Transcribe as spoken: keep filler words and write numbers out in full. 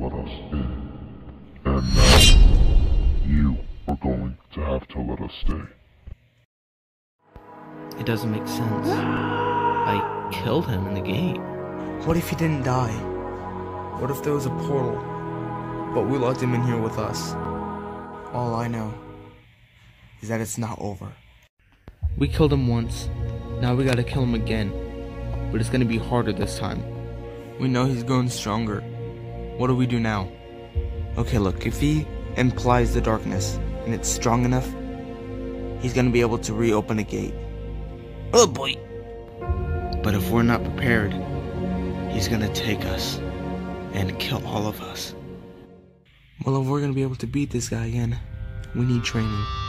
let us in. And now, you are going to have to let us stay. It doesn't make sense. I killed him in the gate. What if he didn't die? What if there was a portal, but we locked him in here with us? All I know is that it's not over. We killed him once. Now we gotta kill him again. But it's gonna be harder this time. We know he's growing stronger. What do we do now? Okay, look, if he implies the darkness and it's strong enough, he's gonna be able to reopen a gate. Oh boy! But if we're not prepared, he's gonna take us and kill all of us. Well, if we're gonna be able to beat this guy again, we need training.